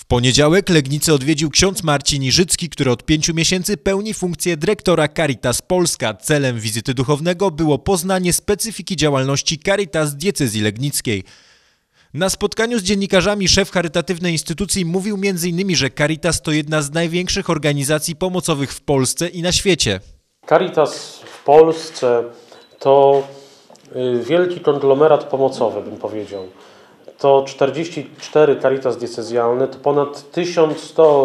poniedziałek Legnicę odwiedził ksiądz Marcin Iżycki, który od 5 miesięcy pełni funkcję dyrektora Caritas Polska. Celem wizyty duchownego było poznanie specyfiki działalności Caritas diecezji legnickiej. Na spotkaniu z dziennikarzami szef charytatywnej instytucji mówił m.in., że Caritas to jedna z największych organizacji pomocowych w Polsce i na świecie. Caritas w Polsce to wielki konglomerat pomocowy, bym powiedział. To 44 Caritas diecezjalne, to ponad 1100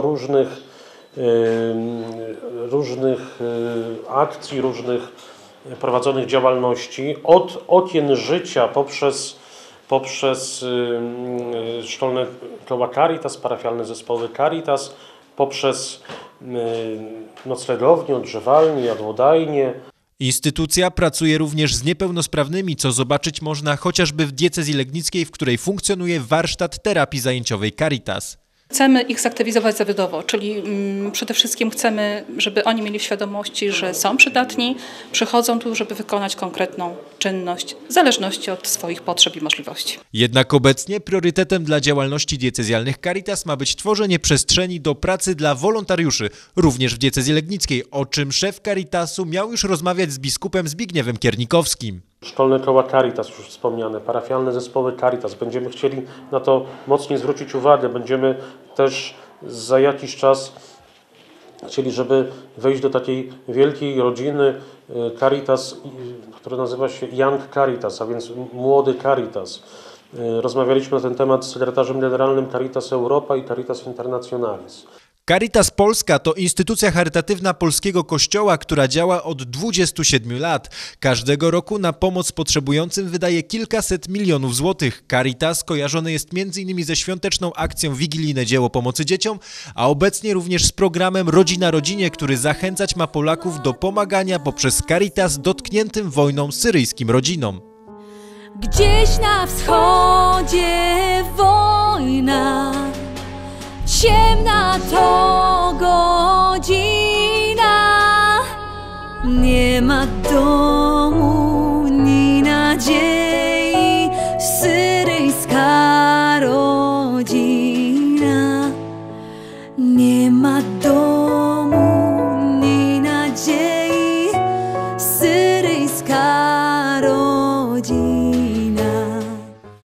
różnych akcji, różnych prowadzonych działalności, od okien życia poprzez szkolne koła Caritas, parafialne zespoły Caritas, poprzez noclegownie, odgrzewalnie, jadłodajnie. Instytucja pracuje również z niepełnosprawnymi, co zobaczyć można chociażby w diecezji legnickiej, w której funkcjonuje warsztat terapii zajęciowej Caritas. Chcemy ich zaktywizować zawodowo, czyli przede wszystkim chcemy, żeby oni mieli świadomości, że są przydatni, przychodzą tu, żeby wykonać konkretną czynność w zależności od swoich potrzeb i możliwości. Jednak obecnie priorytetem dla działalności diecezjalnych Caritas ma być tworzenie przestrzeni do pracy dla wolontariuszy, również w diecezji legnickiej, o czym szef Caritasu miał już rozmawiać z biskupem Zbigniewem Kiernikowskim. Szkolne koła Caritas, już wspomniane, parafialne zespoły Caritas. Będziemy chcieli na to mocniej zwrócić uwagę. Będziemy też za jakiś czas chcieli, żeby wejść do takiej wielkiej rodziny Caritas, która nazywa się Young Caritas, a więc młody Caritas. Rozmawialiśmy na ten temat z sekretarzem generalnym Caritas Europa i Caritas Internationalis. Caritas Polska to instytucja charytatywna polskiego kościoła, która działa od 27 lat. Każdego roku na pomoc potrzebującym wydaje kilkaset milionów złotych. Caritas kojarzony jest m.in. ze świąteczną akcją Wigilijne Dzieło Pomocy Dzieciom, a obecnie również z programem Rodzina Rodzinie, który zachęcać ma Polaków do pomagania poprzez Caritas dotkniętym wojną syryjskim rodzinom. Gdzieś na wschodzie wojna, ciemna to godzina, nie ma domu.